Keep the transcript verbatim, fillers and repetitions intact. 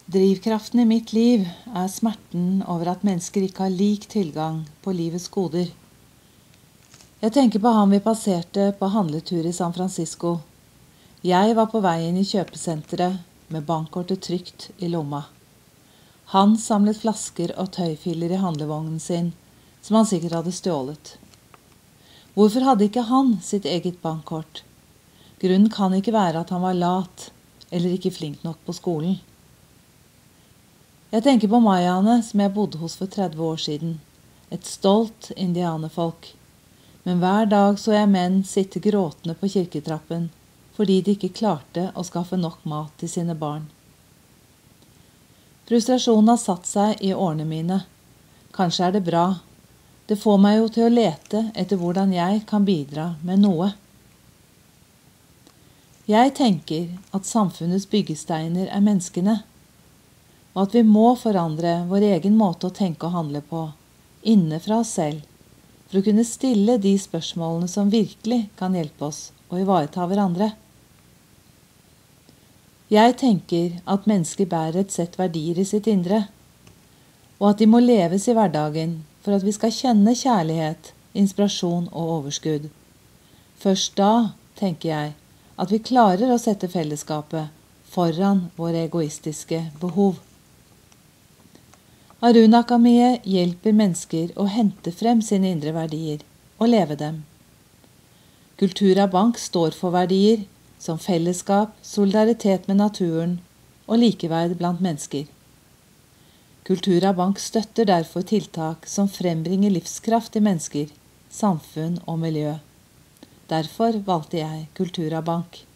Drivkraften i mitt liv er smerten over at mennesker ikke har lik tilgang på livets goder. Jeg tenker på han vi passerte på handletur i San Francisco. Jeg var på vei inn i kjøpesenteret med bankkortet trygt i lomma. Han samlet flasker og tøyfiller i handlevognen sin, som han sikkert hadde stjålet. Hvorfor hadde ikke han sitt eget bankkort? Grunnen kan ikke være at han var lat, eller ikke flink nok på skolen. Jeg tenker på mayaene som jeg bodde hos for tretti år siden, et stolt indianerfolk. Men hver dag så jeg menn sitte gråtende på kirketrappen, fordi de ikke klarte å skaffe nok mat til sine barn. Frustrasjonen har satt seg i årene mine. Kanskje er det bra. Det får meg jo til å lete etter hvordan jeg kan bidra med noe. Jeg tenker at samfunnets byggesteiner er menneskene, og at vi må forandre vår egen måte å tenke og handle på, innenfra oss selv, for å kunne stille de spørsmålene som virkelig kan hjelpe oss å ivareta hverandre. Jeg tenker at mennesker bærer et sett verdier i sitt indre, og at de må leves i hverdagen for at vi skal kjenne kjærlighet, inspirasjon og overskudd. Først da, tenker jeg, at vi klarer å sette fellesskapet foran våre egoistiske behov. Aruna-akademiet hjelper mennesker å hente frem sine indre verdier og leve dem. Kultura Bank står for verdier som fellesskap, solidaritet med naturen og likeverd blant mennesker. Kultura Bank støtter derfor tiltak som frembringer livskraft i mennesker, samfunn og miljø. Derfor valgte jeg Kultura Bank.